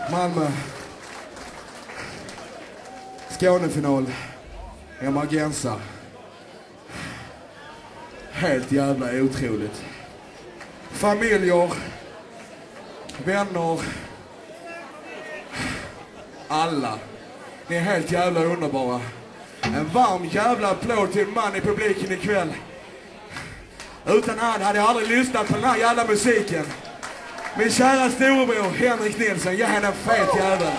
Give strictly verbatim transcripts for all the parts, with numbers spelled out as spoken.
Malmö. Skånefinal. Emergenza. Helt jävla otroligt. Familjer. Vänner. Alla. Ni är helt jävla underbara. En varm jävla applåd till en man i publiken ikväll. Utan han hade jag aldrig lyssnat på den här jävla musiken. Min kära storebror Henrik Nilsson, ge henne en fet jävel.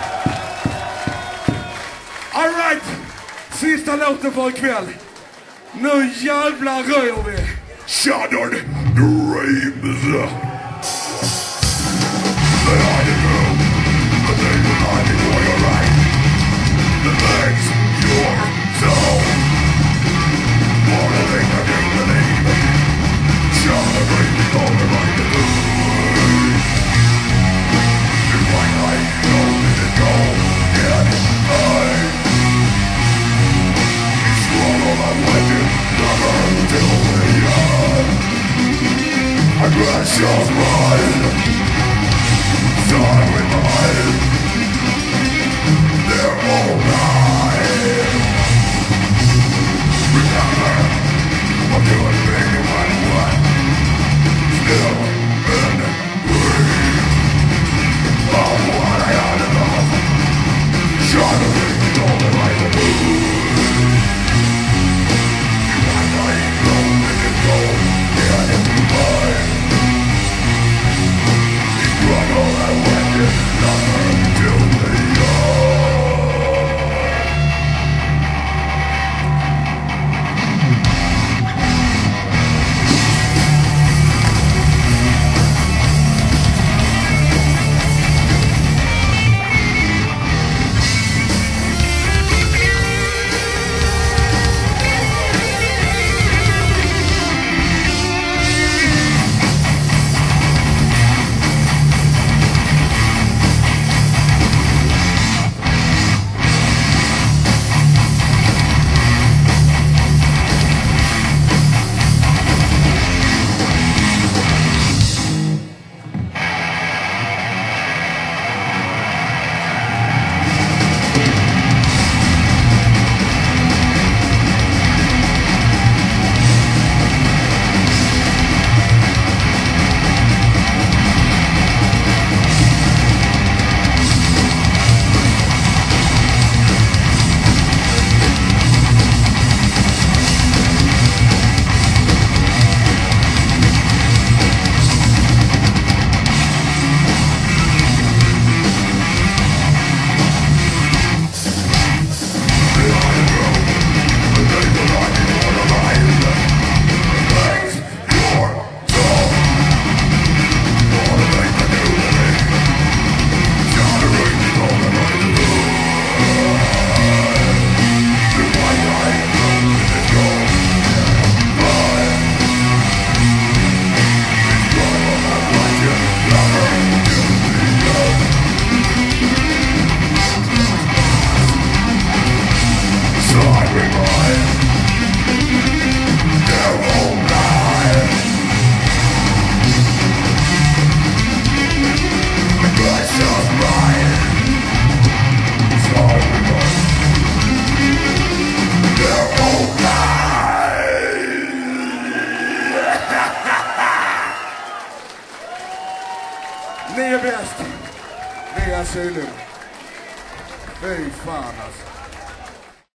All right, sista låten för ikväll. Nu jävla rör vi. Shattered dreams. That I did know, the things that I did for your life, the things you're so. All the things I do believe. Shattered dreams, all the right to do. It's like I know this is gold, yet I swallow my weapon, never till the end. I crash your mind, die with mine. They're all mine. Remember, I'm doing big no matter what. Still in green. Oh, what I had enough. Shattering, all the right to do. You might not even know this is gold, yet it's mine. Struggle I went in, never till the end. Ni är bäst. Ni är Sylum. Fy fan alltså.